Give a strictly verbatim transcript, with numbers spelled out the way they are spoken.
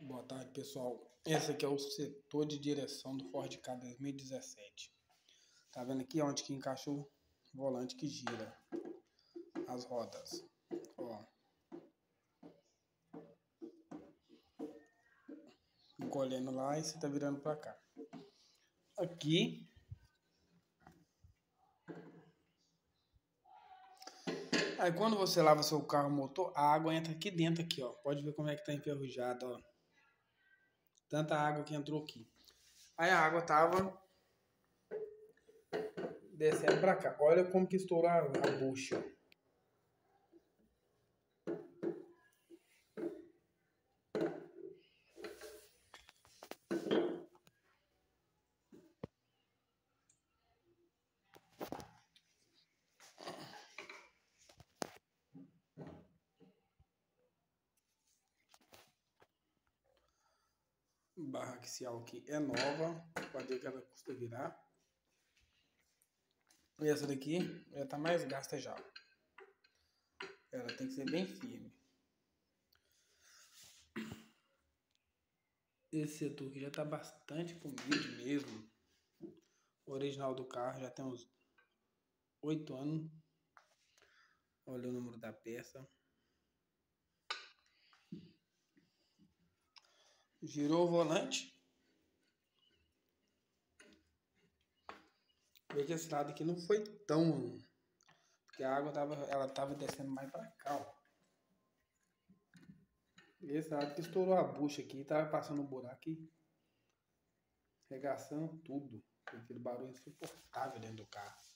Boa tarde, pessoal. Esse aqui é o setor de direção do Ford Ka dois mil e dezessete. Tá vendo aqui onde que encaixou o volante que gira as rodas? Ó. Encolhendo lá e você tá virando pra cá. Aqui aí quando você lava seu carro motor, a água entra aqui dentro aqui, ó. Pode ver como é que tá enferrujado, ó. Tanta água que entrou aqui. Aí a água tava descendo pra cá. Olha como que estourou a, a bucha. Barra axial aqui é nova. Pode ver que ela custa virar. E essa daqui já tá mais gasta já. Ela tem que ser bem firme. Esse setor aqui já tá bastante comido mesmo. O original do carro já tem uns oito anos. Olha o número da peça. Girou o volante. Vê que esse lado aqui não foi tão... Porque a água tava, ela tava descendo mais pra cá, ó. Esse lado que estourou a bucha aqui, tava passando um buraco aqui. Regaçando tudo. Aquele barulho insuportável dentro do carro.